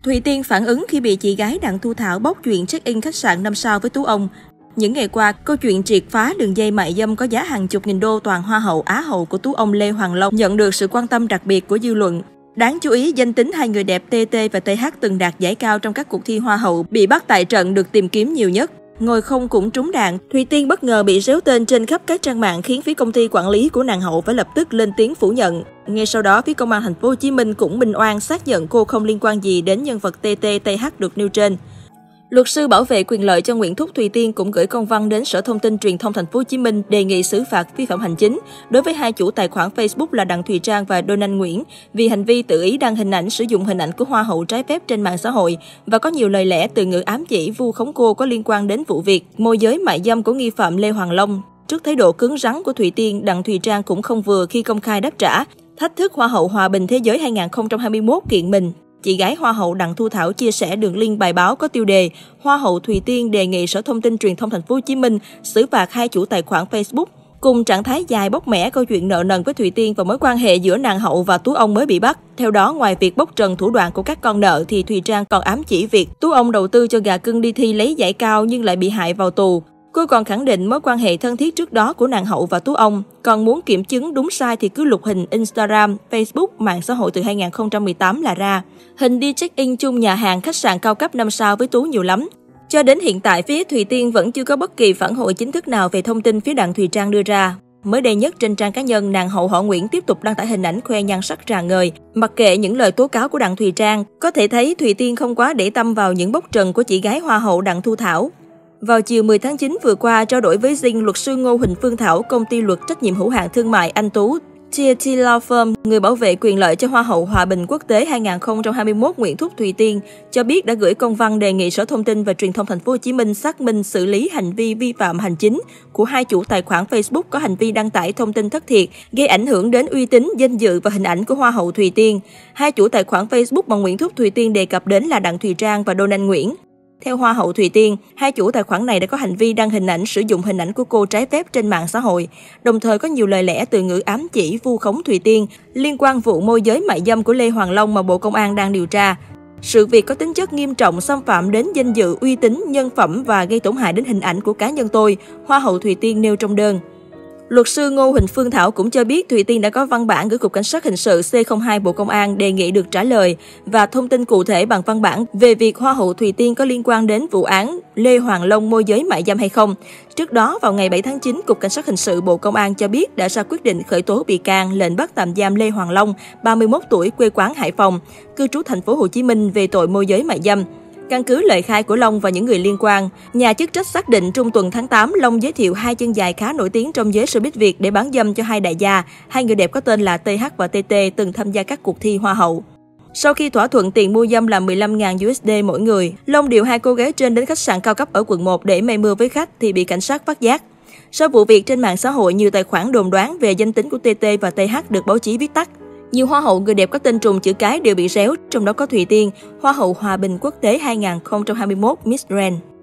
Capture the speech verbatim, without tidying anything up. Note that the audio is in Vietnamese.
Thùy Tiên phản ứng khi bị chị gái Đặng Thu Thảo bóc chuyện check-in khách sạn năm sao với Tú Ông. Những ngày qua, câu chuyện triệt phá đường dây mại dâm có giá hàng chục nghìn đô toàn Hoa hậu Á hậu của Tú Ông Lê Hoàng Long nhận được sự quan tâm đặc biệt của dư luận. Đáng chú ý, danh tính hai người đẹp tê tê và tê hát từng đạt giải cao trong các cuộc thi Hoa hậu bị bắt tại trận được tìm kiếm nhiều nhất. Ngồi không cũng trúng đạn, Thùy Tiên bất ngờ bị réo tên trên khắp các trang mạng khiến phía công ty quản lý của nàng hậu phải lập tức lên tiếng phủ nhận. Ngay sau đó, phía công an thành phố Hồ Chí Minh cũng minh oan xác nhận cô không liên quan gì đến nhân vật tê tê tê hát được nêu trên. Luật sư bảo vệ quyền lợi cho Nguyễn Thúc Thùy Tiên cũng gửi công văn đến Sở Thông tin Truyền thông thành phố Hồ Chí Minh đề nghị xử phạt vi phạm hành chính đối với hai chủ tài khoản Facebook là Đặng Thùy Trang và Donald Nguyễn vì hành vi tự ý đăng hình ảnh, sử dụng hình ảnh của Hoa hậu trái phép trên mạng xã hội và có nhiều lời lẽ từ ngữ ám chỉ vu khống cô có liên quan đến vụ việc môi giới mại dâm của nghi phạm Lê Hoàng Long. Trước thái độ cứng rắn của Thùy Tiên, Đặng Thùy Trang cũng không vừa khi công khai đáp trả, thách thức Hoa hậu Hòa bình Thế giới hai không hai mốt kiện mình. Chị gái Hoa hậu Đặng Thu Thảo chia sẻ đường link bài báo có tiêu đề Hoa hậu Thùy Tiên đề nghị Sở Thông tin Truyền thông thành phố Hồ Chí Minh xử phạt hai chủ tài khoản Facebook. Cùng trạng thái dài bóc mẽ câu chuyện nợ nần với Thùy Tiên và mối quan hệ giữa nàng hậu và Tú Ông mới bị bắt. Theo đó, ngoài việc bóc trần thủ đoạn của các con nợ thì Thùy Trang còn ám chỉ việc Tú Ông đầu tư cho gà cưng đi thi lấy giải cao nhưng lại bị hại vào tù. Cô còn khẳng định mối quan hệ thân thiết trước đó của nàng hậu và Tú Ông. Còn muốn kiểm chứng đúng sai thì cứ lục hình Instagram, Facebook, mạng xã hội từ hai không một tám là ra. Hình đi check-in chung nhà hàng khách sạn cao cấp năm sao với Tú nhiều lắm. Cho đến hiện tại, phía Thùy Tiên vẫn chưa có bất kỳ phản hồi chính thức nào về thông tin phía Đặng Thùy Trang đưa ra. Mới đây nhất, trên trang cá nhân, nàng hậu họ Nguyễn tiếp tục đăng tải hình ảnh khoe nhan sắc rạng ngời. Mặc kệ những lời tố cáo của Đặng Thùy Trang, có thể thấy Thùy Tiên không quá để tâm vào những bóc trần của chị gái Hoa hậu Đặng Thu Thảo. Vào chiều mười tháng chín vừa qua, trao đổi với Zing, luật sư Ngô Huỳnh Phương Thảo, công ty luật trách nhiệm hữu hạn thương mại Anh Tú, tê tê Law Firm, người bảo vệ quyền lợi cho Hoa hậu Hòa bình Quốc tế hai không hai mốt Nguyễn Thúc Thùy Tiên cho biết đã gửi công văn đề nghị Sở Thông tin và Truyền thông thành phố Hồ Chí Minh xác minh xử lý hành vi vi phạm hành chính của hai chủ tài khoản Facebook có hành vi đăng tải thông tin thất thiệt, gây ảnh hưởng đến uy tín, danh dự và hình ảnh của Hoa hậu Thùy Tiên. Hai chủ tài khoản Facebook mà Nguyễn Thúc Thùy Tiên đề cập đến là Đặng Thùy Trang và Donald Nguyễn. Theo Hoa hậu Thùy Tiên, hai chủ tài khoản này đã có hành vi đăng hình ảnh, sử dụng hình ảnh của cô trái phép trên mạng xã hội, đồng thời có nhiều lời lẽ từ ngữ ám chỉ vu khống Thùy Tiên liên quan vụ môi giới mại dâm của Lê Hoàng Long mà Bộ Công an đang điều tra. Sự việc có tính chất nghiêm trọng, xâm phạm đến danh dự, uy tín, nhân phẩm và gây tổn hại đến hình ảnh của cá nhân tôi, Hoa hậu Thùy Tiên nêu trong đơn. Luật sư Ngô Huỳnh Phương Thảo cũng cho biết Thùy Tiên đã có văn bản gửi Cục Cảnh sát Hình sự C không hai Bộ Công an đề nghị được trả lời và thông tin cụ thể bằng văn bản về việc Hoa hậu Thùy Tiên có liên quan đến vụ án Lê Hoàng Long môi giới mại dâm hay không. Trước đó, vào ngày bảy tháng chín, Cục Cảnh sát Hình sự Bộ Công an cho biết đã ra quyết định khởi tố bị can, lệnh bắt tạm giam Lê Hoàng Long, ba mươi mốt tuổi, quê quán Hải Phòng, cư trú thành phố Hồ Chí Minh về tội môi giới mại dâm. Căn cứ lời khai của Long và những người liên quan, nhà chức trách xác định trung tuần tháng tám, Long giới thiệu hai chân dài khá nổi tiếng trong giới showbiz Việt để bán dâm cho hai đại gia. Hai người đẹp có tên là tê hát và tê tê từng tham gia các cuộc thi Hoa hậu. Sau khi thỏa thuận tiền mua dâm là mười lăm nghìn đô la mỗi người, Long điều hai cô gái trên đến khách sạn cao cấp ở quận một để mây mưa với khách thì bị cảnh sát phát giác. Sau vụ việc trên mạng xã hội, nhiều tài khoản đồn đoán về danh tính của tê tê và tê hát được báo chí viết tắt. Nhiều hoa hậu người đẹp có tên trùng chữ cái đều bị réo, trong đó có Thùy Tiên, Hoa hậu Hòa bình Quốc tế hai không hai mốt Miss Grand.